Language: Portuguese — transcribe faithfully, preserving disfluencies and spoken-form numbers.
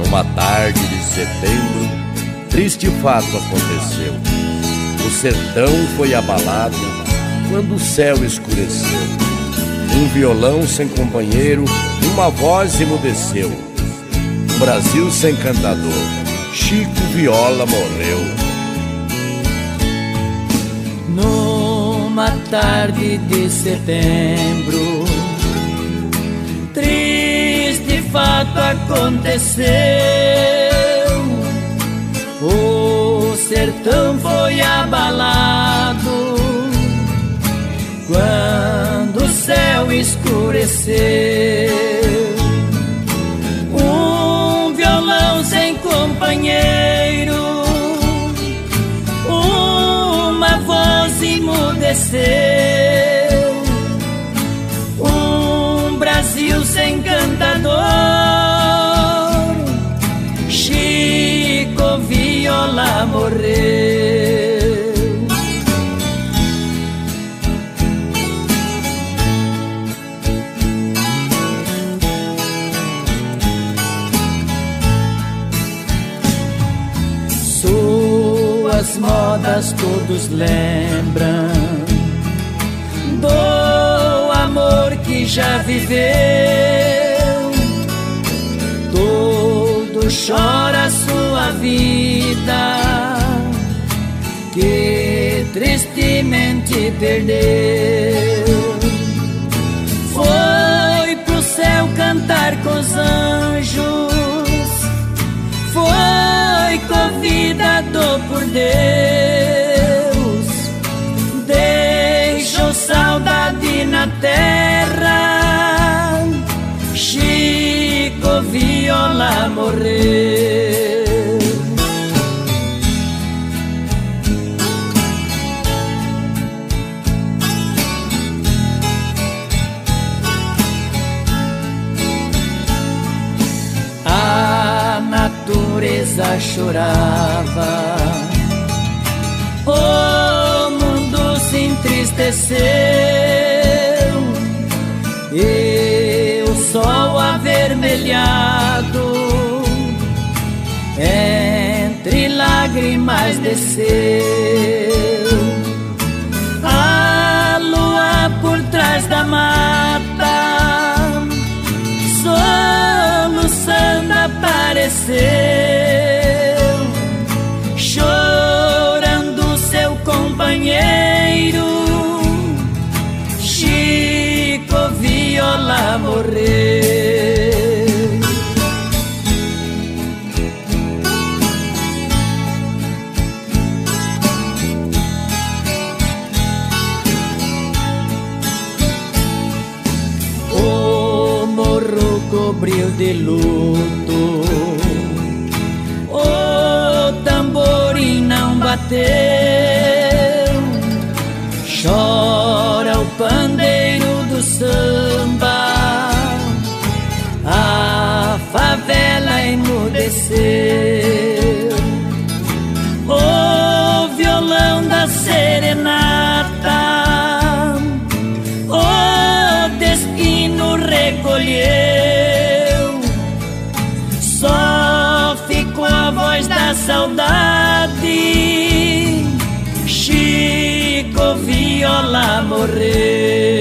Numa tarde de setembro, triste fato aconteceu. O sertão foi abalado quando o céu escureceu. Um violão sem companheiro, uma voz emudeceu. Um Brasil sem cantador, Chico Viola morreu. Numa tarde de setembro, triste fato aconteceu. O sertão foi abalado quando o céu escureceu. Um violão sem companheiro, uma voz emudeceu. Um Brasil sem cantador, Chico Viola morreu. Suas modas todos lembram do amor que já viveu. Todo chora sua vida, que tristemente perdeu. Foi pro céu cantar com os anjos, foi convidado por Deus. Deixou saudade na terra, Chico Viola morreu. A natureza chorava, o mundo se entristeceu, e o sol avermelhado entre lágrimas desceu. A lua por trás da mata, soluçando apareceu, chorando seu companheiro, Chico Viola morreu. O morro cobriu de luto, o tamborim não bateu, chora o pandeiro do samba, a favela emudeceu. O violão da serenata, o destino recolheu, só ficou a voz da saudade, Chico Viola morreu.